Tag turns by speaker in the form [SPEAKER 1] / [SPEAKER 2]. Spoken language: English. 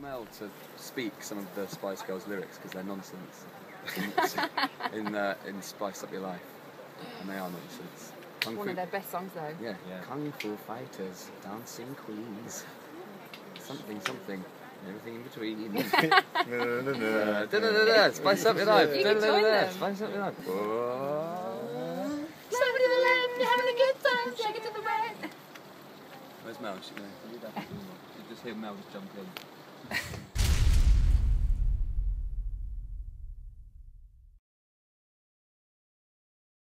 [SPEAKER 1] Mel to speak some of the Spice Girls lyrics because they're nonsense in Spice Up Your Life, and they are nonsense.
[SPEAKER 2] One of their best songs though.
[SPEAKER 1] Yeah. Kung Fu fighters, dancing queens, something, everything in between. Spice Up Your Life. Spice Up Your Life.
[SPEAKER 2] Somebody to the left, you're having a good time, shake it to the right.
[SPEAKER 1] Where's Mel? She just hear Mel just jump in.